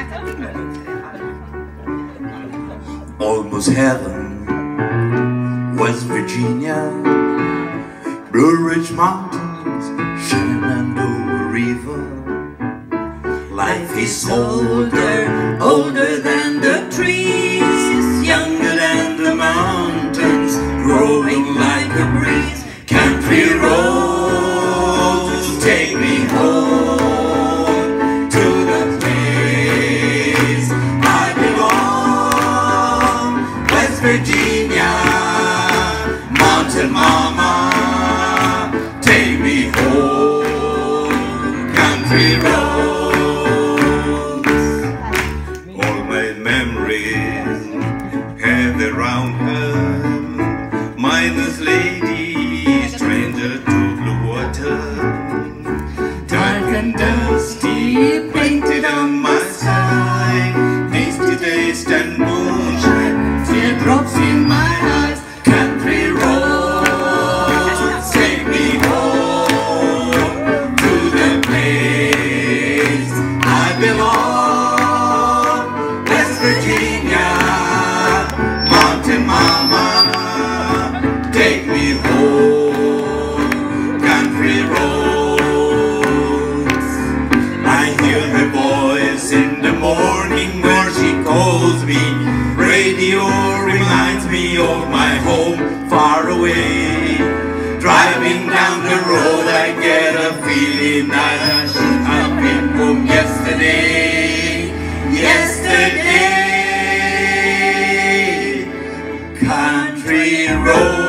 Almost heaven, West Virginia, Blue Ridge Mountains, Shenandoah River. Life is older, older than the trees, younger than the mountains, growing like a breeze. Country roads take me home to the place I belong. West Virginia, Mountain Mama, take me home. Country roads, all my memories have around her. Minus lady, stranger to blue water, dark and dusty, painted on my side, misty taste and moonshine, teardrops in my eyes. Country roads take me home to the place I belong. West Virginia, Mountain Mama, take me home. Country roads, I hear her voice in the morning where she calls me. Radio reminds me of my home far away. Driving down the road I get a feeling that I should have been home yesterday. Yesterday, country road.